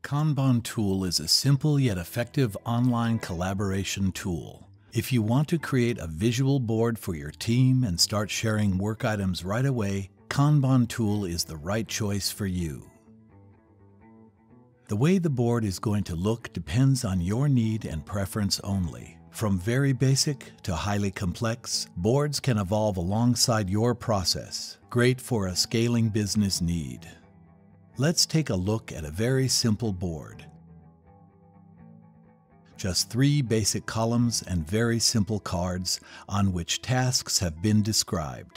Kanban Tool is a simple yet effective online collaboration tool. If you want to create a visual board for your team and start sharing work items right away, Kanban Tool is the right choice for you. The way the board is going to look depends on your need and preference only. From very basic to highly complex, boards can evolve alongside your process. Great for a scaling business need. Let's take a look at a very simple board. Just 3 basic columns and very simple cards on which tasks have been described.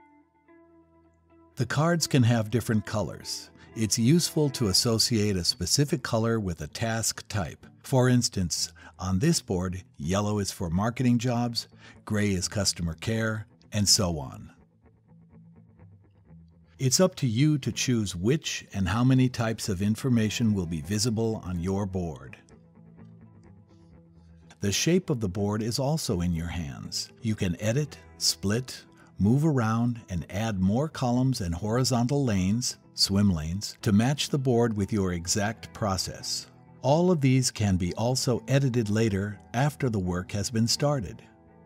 The cards can have different colors. It's useful to associate a specific color with a task type. For instance, on this board, yellow is for marketing jobs, gray is customer care, and so on. It's up to you to choose which and how many types of information will be visible on your board. The shape of the board is also in your hands. You can edit, split, move around, and add more columns and horizontal lanes, swim lanes, to match the board with your exact process. All of these can be also edited later after the work has been started.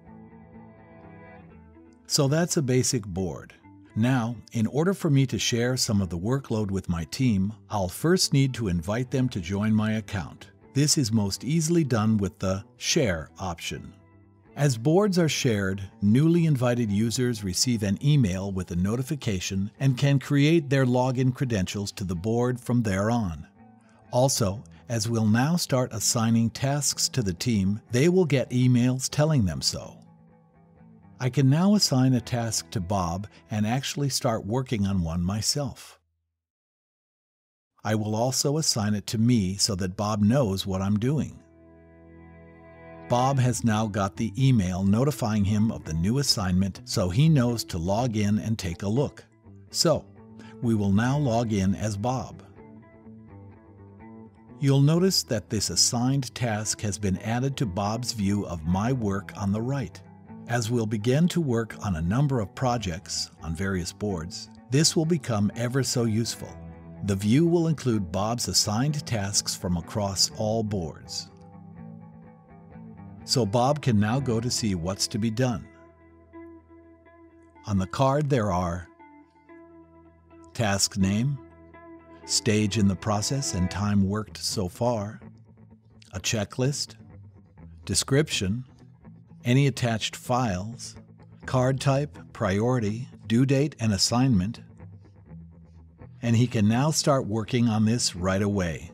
So that's a basic board. Now, in order for me to share some of the workload with my team, I'll first need to invite them to join my account. This is most easily done with the Share option. As boards are shared, newly invited users receive an email with a notification and can create their login credentials to the board from there on. Also, as we'll now start assigning tasks to the team, they will get emails telling them so. I can now assign a task to Bob and actually start working on one myself. I will also assign it to me so that Bob knows what I'm doing. Bob has now got the email notifying him of the new assignment, so he knows to log in and take a look. So, we will now log in as Bob. You'll notice that this assigned task has been added to Bob's view of my work on the right. As we'll begin to work on a number of projects on various boards, this will become ever so useful. The view will include Bob's assigned tasks from across all boards. So Bob can now go to see what's to be done. On the card there are task name, stage in the process and time worked so far, a checklist, description, any attached files, card type, priority, due date, and assignment. And he can now start working on this right away.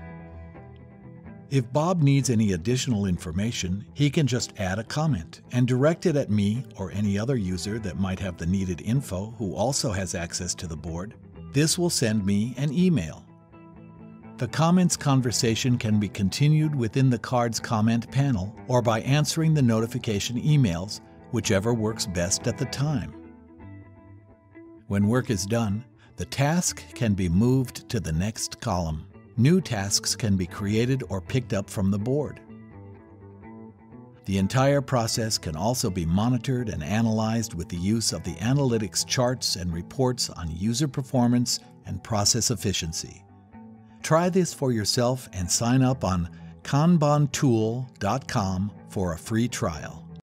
If Bob needs any additional information, he can just add a comment and direct it at me or any other user that might have the needed info who also has access to the board. This will send me an email. The comments conversation can be continued within the card's comment panel or by answering the notification emails, whichever works best at the time. When work is done, the task can be moved to the next column. New tasks can be created or picked up from the board. The entire process can also be monitored and analyzed with the use of the analytics charts and reports on user performance and process efficiency. Try this for yourself and sign up on kanbantool.com for a free trial.